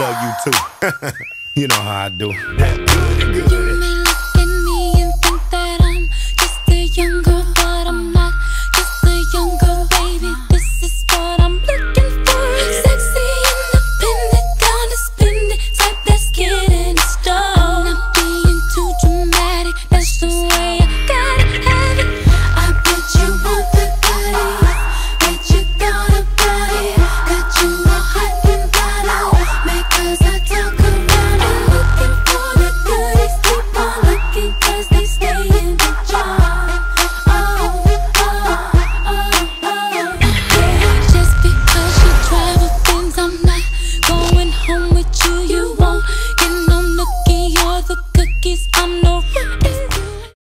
love you too. You know how I do. That good, good.